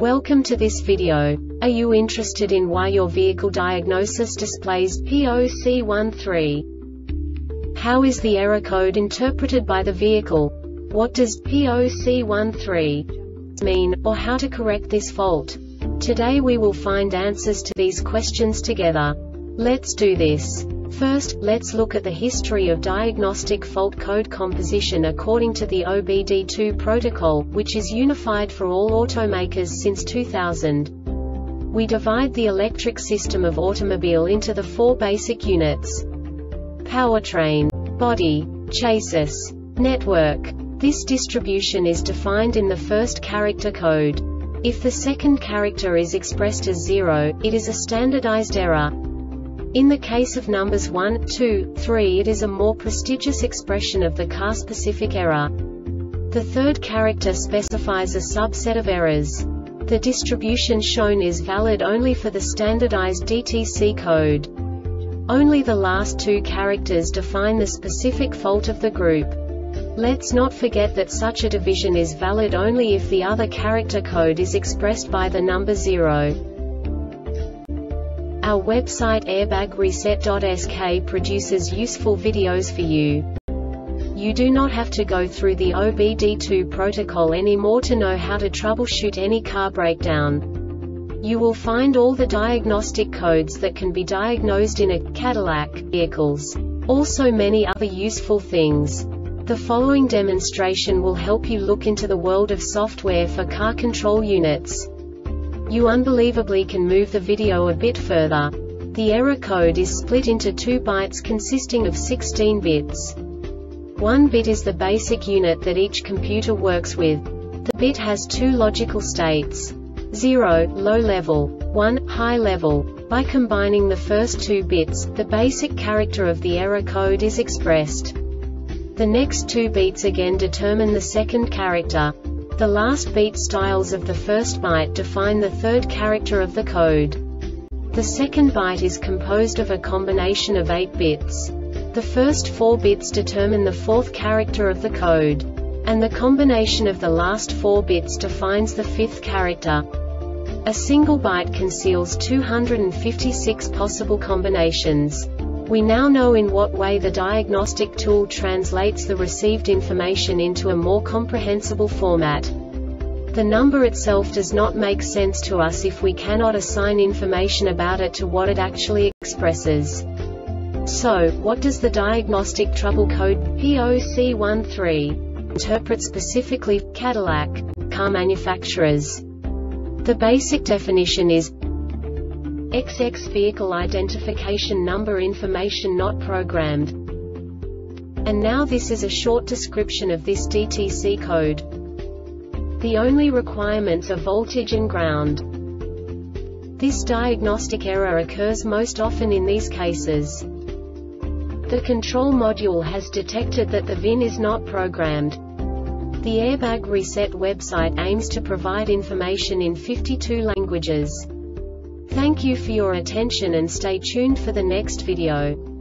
Welcome to this video. Are you interested in why your vehicle diagnosis displays P0C13? How is the error code interpreted by the vehicle? What does P0C13 mean, or how to correct this fault? Today we will find answers to these questions together. Let's do this. First, let's look at the history of diagnostic fault code composition according to the OBD2 protocol, which is unified for all automakers since 2000. We divide the electric system of automobile into the four basic units: powertrain, body, chassis, network. This distribution is defined in the first character code. If the second character is expressed as 0, it is a standardized error. In the case of numbers 1, 2, 3, it is a more prestigious expression of the car-specific error. The third character specifies a subset of errors. The distribution shown is valid only for the standardized DTC code. Only the last two characters define the specific fault of the group. Let's not forget that such a division is valid only if the other character code is expressed by the number 0. Our website airbagreset.sk produces useful videos for you. You do not have to go through the OBD2 protocol anymore to know how to troubleshoot any car breakdown. You will find all the diagnostic codes that can be diagnosed in a Cadillac vehicles. Also many other useful things. The following demonstration will help you look into the world of software for car control units. You unbelievably can move the video a bit further. The error code is split into 2 bytes consisting of 16 bits. 1 bit is the basic unit that each computer works with. The bit has 2 logical states: 0, low level, 1, high level. By combining the first 2 bits, the basic character of the error code is expressed. The next 2 beats again determine the second character. The last beat styles of the first byte define the third character of the code. The second byte is composed of a combination of 8 bits. The first 4 bits determine the fourth character of the code. And the combination of the last 4 bits defines the fifth character. A single byte conceals 256 possible combinations. We now know in what way the diagnostic tool translates the received information into a more comprehensible format. The number itself does not make sense to us if we cannot assign information about it to what it actually expresses. So, what does the diagnostic trouble code P0C13 interpret specifically for Cadillac car manufacturers? The basic definition is XX vehicle identification number information not programmed. And now this is a short description of this DTC code. The only requirements are voltage and ground. This diagnostic error occurs most often in these cases: the control module has detected that the VIN is not programmed. The Airbag Reset website aims to provide information in 52 languages. Thank you for your attention and stay tuned for the next video.